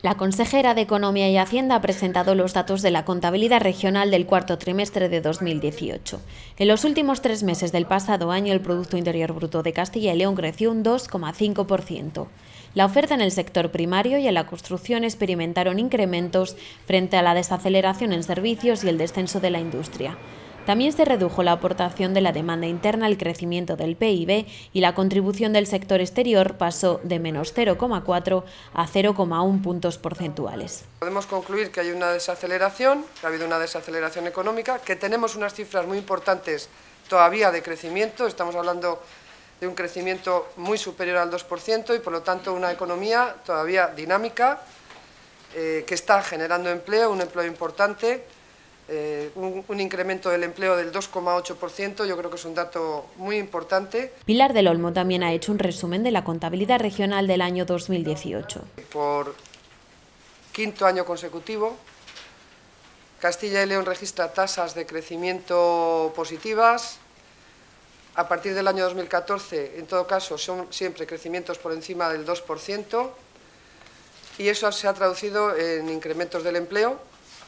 La consejera de Economía y Hacienda ha presentado los datos de la contabilidad regional del cuarto trimestre de 2018. En los últimos 3 meses del pasado año, el Producto Interior Bruto de Castilla y León creció un 2,5%. La oferta en el sector primario y en la construcción experimentaron incrementos frente a la desaceleración en servicios y el descenso de la industria. También se redujo la aportación de la demanda interna al crecimiento del PIB y la contribución del sector exterior pasó de menos 0,4 a 0,1 puntos porcentuales. Podemos concluir que hay una desaceleración, que ha habido una desaceleración económica, que tenemos unas cifras muy importantes todavía de crecimiento, estamos hablando de un crecimiento muy superior al 2% y por lo tanto una economía todavía dinámica, que está generando empleo, un empleo importante. Un incremento del empleo del 2,8%, yo creo que es un dato muy importante. Pilar del Olmo también ha hecho un resumen de la contabilidad regional del año 2018. Por quinto año consecutivo, Castilla y León registra tasas de crecimiento positivas. A partir del año 2014, en todo caso, son siempre crecimientos por encima del 2%, y eso se ha traducido en incrementos del empleo.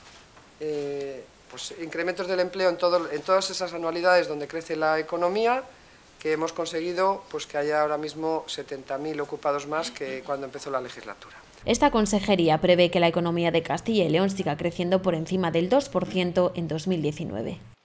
Pues incrementos del empleo en todas esas anualidades donde crece la economía, que hemos conseguido pues que haya ahora mismo 70.000 ocupados más que cuando empezó la legislatura. Esta consejería prevé que la economía de Castilla y León siga creciendo por encima del 2% en 2019.